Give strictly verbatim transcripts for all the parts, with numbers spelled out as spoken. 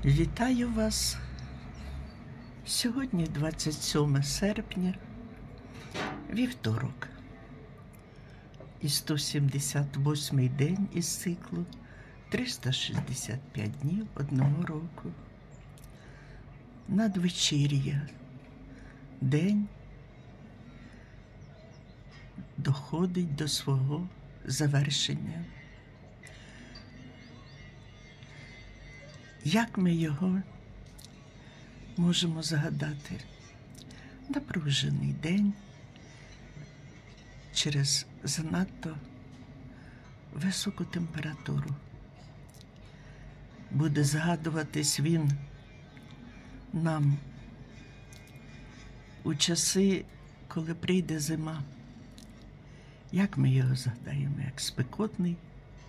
Вітаю вас! Сьогодні двадцять сьоме серпня, вівторок, і сто сімдесят восьмий день із циклу триста шістдесят п'ять днів одного року. Надвечір'я, день доходить до свого завершення. Як ми його можемо згадати? Напружений день через занадто високу температуру. Буде згадуватись він нам у часи, коли прийде зима. Як ми його згадаємо? Як спекотний,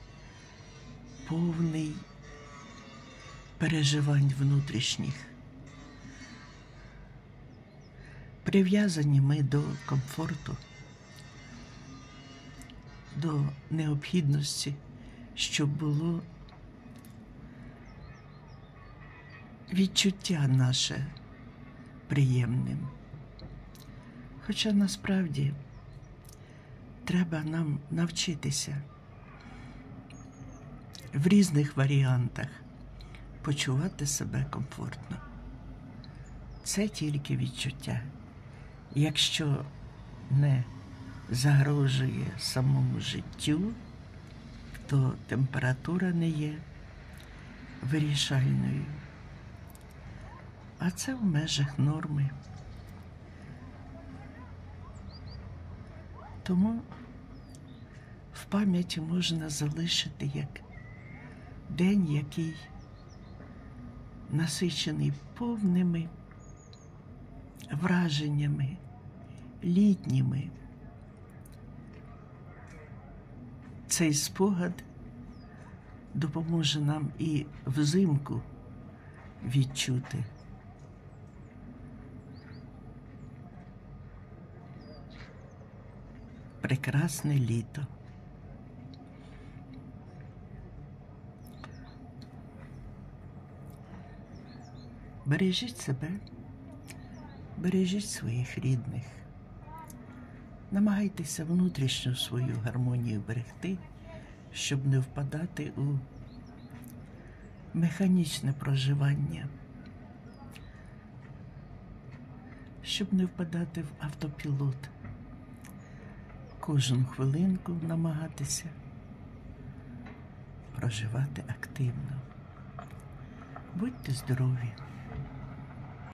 повний переживань внутрішніх. Прив'язані ми до комфорту, до необхідності, щоб було відчуття наше приємним. Хоча насправді треба нам навчитися в різних варіантах почувати себе комфортно. Це тільки відчуття. Якщо не загрожує самому життю, то температура не є вирішальною. А це в межах норми. Тому в пам'яті можна залишити як день, який насичений повними враженнями, літніми. Цей спогад допоможе нам і взимку відчути прекрасне літо. Бережіть себе, бережіть своїх рідних. Намагайтеся внутрішню свою гармонію берегти, щоб не впадати у механічне проживання, щоб не впадати в автопілот. Кожну хвилинку намагатися проживати активно. Будьте здорові!